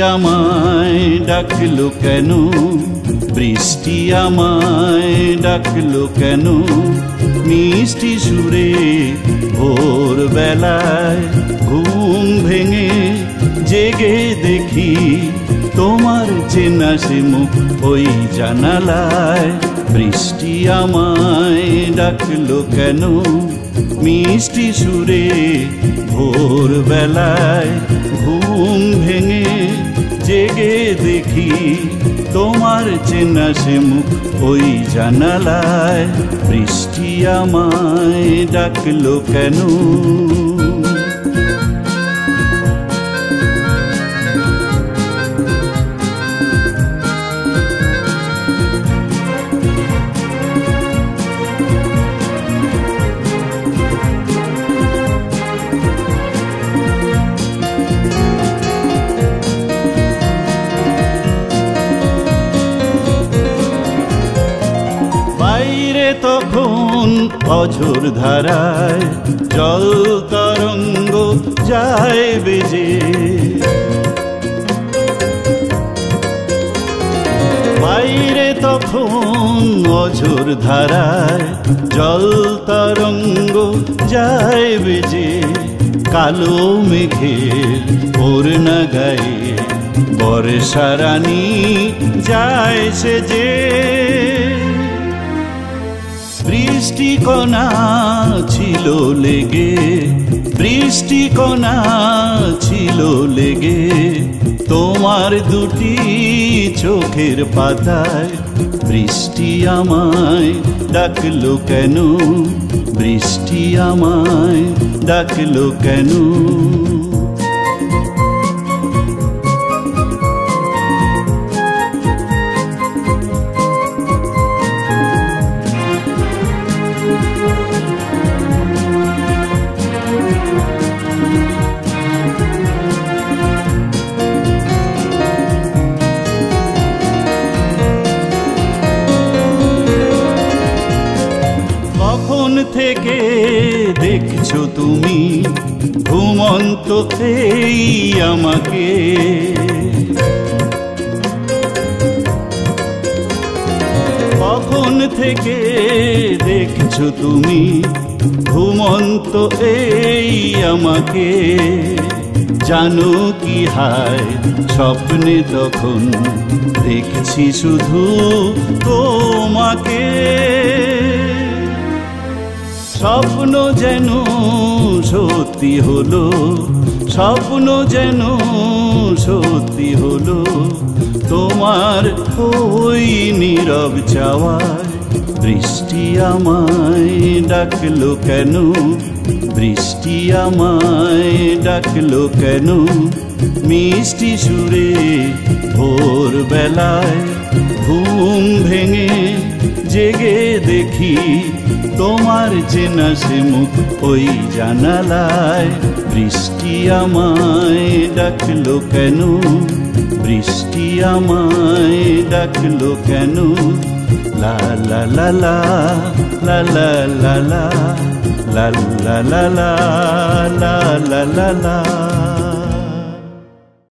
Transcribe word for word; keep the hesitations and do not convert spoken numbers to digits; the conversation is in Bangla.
আমায় ডাকলো কেন, বৃষ্টি আমায় ডাকলো কেন, মিষ্টি সুরে ভোর বেলায় ঘুম ভেঙে জেগে দেখি তোমার চেনা সে মুখ ওই জানালায়। বৃষ্টি আমায় ডাকলো কেন, মিষ্টি সুরে ভোর বেলায় ঘুম ভেঙে জেগে দেখি তোমার চেনা সে মুখ ওই জানালায়। বৃষ্টি আমায় ডাকলো কেন। তখন অঝোর ধারায় জল তরঙ্গ যায় বেজে, বাইরে তখন অঝোর ধারায় জল তরঙ্গ যায় বেজে, কালো মেঘের ওড়না গায়ে বর্ষা রানী যায় সেজে। বৃষ্টি কণা ছিল লেগে, বৃষ্টি কণা ছিল লেগে তোমার দুটি চোখের পাতায়। বৃষ্টি আমায় ডাকলো কেন, বৃষ্টি আমায় ডাকলো কেন। থেকে দেখছো তুমি ঘুমন্ত এই আমাকে, কখন থেকে দেখছো তুমি ঘুমন্ত এই আমাকে। জানো কি হায় স্বপ্নে তখন দেখছি শুধু তোমাকে, স্বপ্ন যেন সত্যি হলো, স্বপ্ন যেন সত্যি হলো তোমার ওই নীরব চাওয়ায়। বৃষ্টি আমায় ডাকলো কেন, বৃষ্টি আমায় ডাকলো কেন, মিষ্টি সুরে ভোর বেলায় ঘুম ভেঙে জেগে দেখি তোমার চেনা সে মুখ ওই জানালায়। বৃষ্টি আমায় ডাকলো কেন, বৃষ্টি আমায় ডাকলো কেন। লা লা লা লা লা লা লা লা লা লা লা লা লা লা লা।